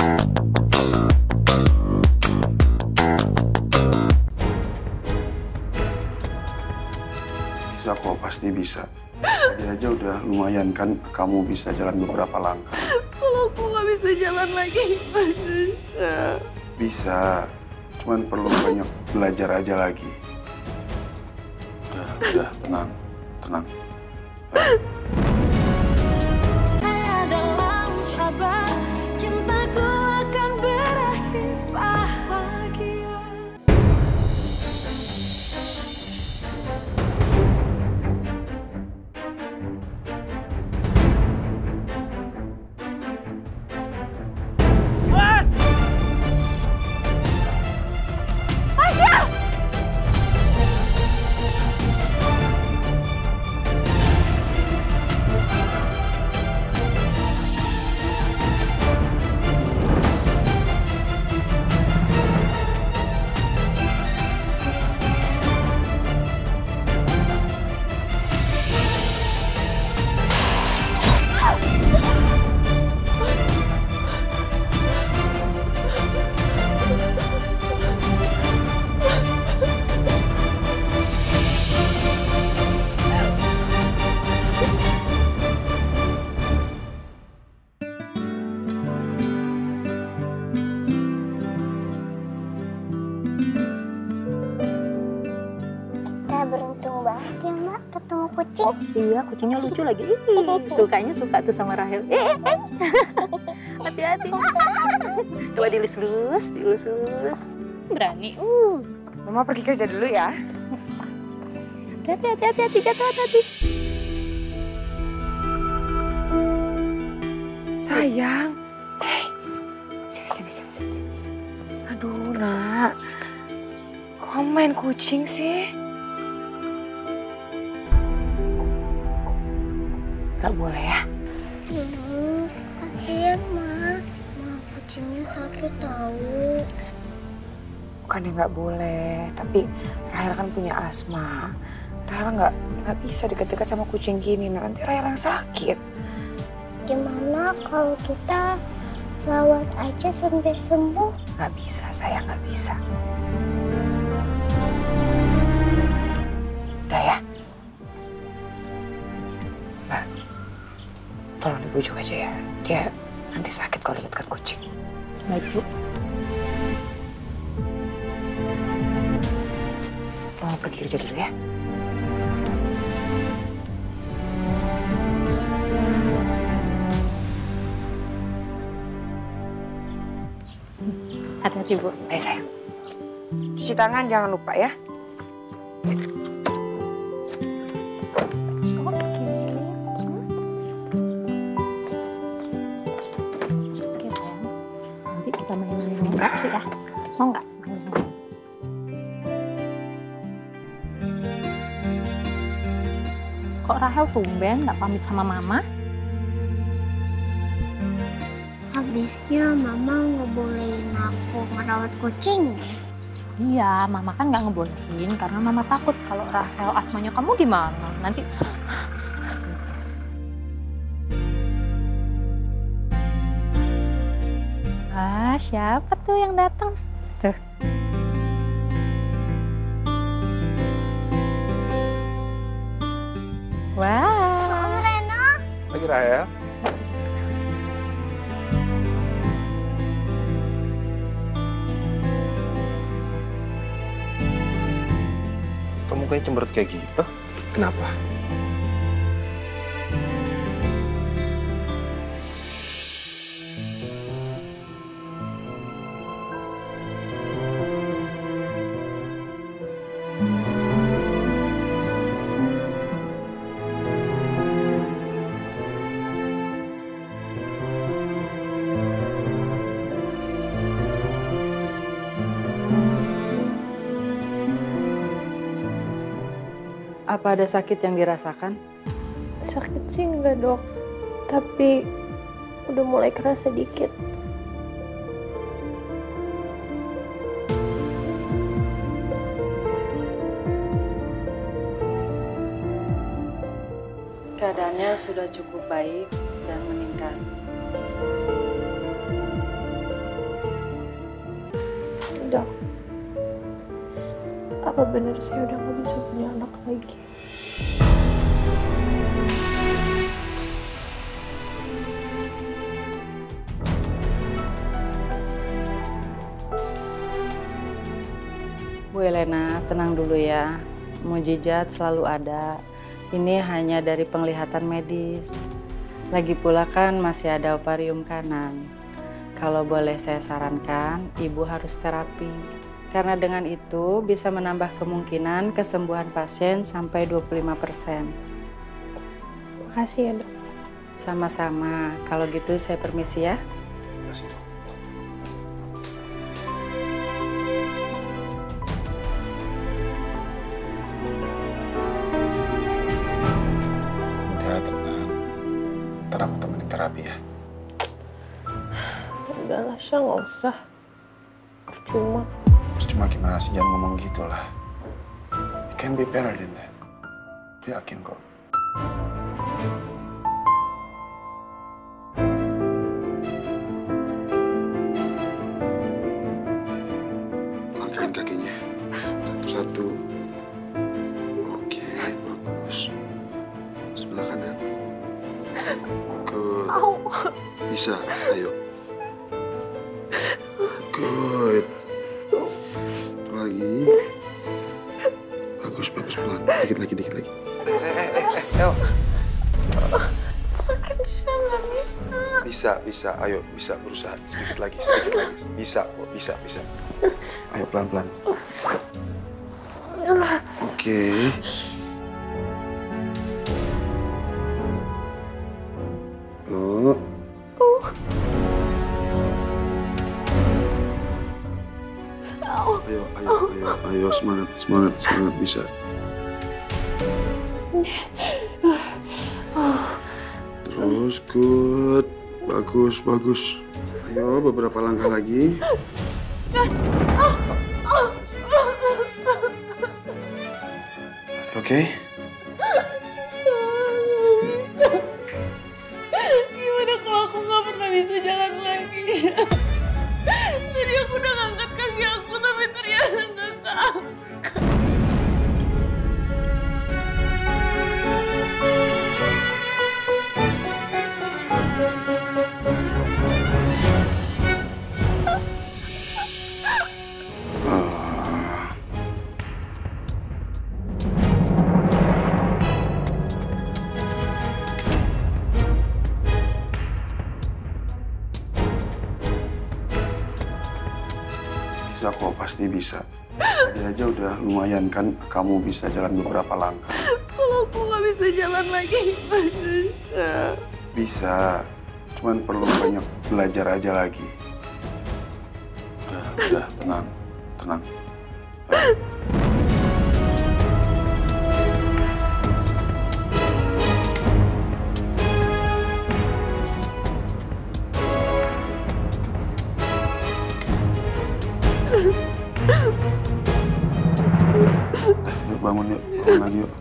Bisa kok, pasti bisa. Tadi aja udah lumayan kan kamu bisa jalan beberapa langkah. Kalau aku nggak bisa jalan lagi gimana? Bisa, cuman perlu banyak belajar aja lagi. Udah, tenang, tenang. Dalam sabar, cintaku akan berakhir bahagia. Kita beruntung banget ya, Mak, ketemu kucing. Oh iya, kucingnya lucu lagi. Tuh kayaknya suka tuh sama Rahel. Hati-hati. Coba dilus-lus, dilus-lus. Berani. Mama pergi kerja dulu ya. Hati-hati, jatuh, hati-hati. Sayang. Hei, sini. Aduh, Nak. Kok kamu main kucing sih? Gak boleh ya? Kasihan, Ma. Kucingnya sakit tahu. Bukannya nggak boleh, tapi Rahel kan punya asma. Rahel nggak bisa deket-deket sama kucing gini, nanti Rahel yang sakit. Gimana kalau kita rawat aja sampai sembuh? Nggak bisa, sayang, nggak bisa. Udah ya? Mbak, tolong dibujuk aja ya. Dia nanti sakit kalau dekat kucing. Baik, Bu. Mama pergi kerja dulu ya. Hati-hati, Bu. Ayo sayang. Cuci tangan jangan lupa ya. Oke, sayang. Nanti kita main-main lagi ya. Mau nggak? Kok Rahel tumben nggak pamit sama Mama? Habisnya Mama ngebolehin aku merawat kucing. Iya, Mama kan nggak ngebolehin karena Mama takut kalau Rahel asmanya kamu gimana. Nanti siapa tuh yang datang? Tuh. Wow. Om Reno. Lagi Rahel. Kamu kayak cemberut kayak gitu. Kenapa? Apa ada sakit yang dirasakan? Sakit sih enggak, Dok. Tapi udah mulai kerasa dikit. Keadaannya sudah cukup baik dan meningkat. Dok, apa benar saya udah gak bisa punya anak lagi? Bu Elena, tenang dulu ya. Mukjizat selalu ada. Ini hanya dari penglihatan medis. Lagi pula kan masih ada ovarium kanan. Kalau boleh saya sarankan, ibu harus terapi. Karena dengan itu bisa menambah kemungkinan kesembuhan pasien sampai 25%. Makasih ya, Dok. Sama-sama. Kalau gitu saya permisi ya. Terima kasih. Udah tenang. Ntar aku temenin terapi ya. Udahlah, Syah, nggak usah. Percuma. Cuma gimana sih, jangan ngomong gitu lah. You can be better than that. Yakin kok. Langkahin kakinya. Satu-satu. Oke, bagus. Sebelah kanan. Good. Bisa, ayo. Good. Lagi. Bagus, pelan. Dikit lagi. El. Sakit, Syah, nggak bisa. Bisa. Ayo, bisa berusaha. Sedikit lagi. Bisa kok, bisa. Ayo, pelan-pelan. Oke. Ayo, semangat, bisa. Terus, good. Bagus. Ayo, beberapa langkah lagi. Oke? Gimana kalau aku nggak pernah bisa jalan lagi, Syah? Tadi aku udah ngangkat kaki aku, tapi ternyata nggak keangkat. Bisa kok, pasti bisa. Tadi aja udah lumayan kan, kamu bisa jalan beberapa langkah. Kalau aku nggak bisa jalan lagi, gimana, Syah? Bisa, cuman perlu banyak belajar aja lagi. Udah, tenang. Yuk, bangun lagi yuk.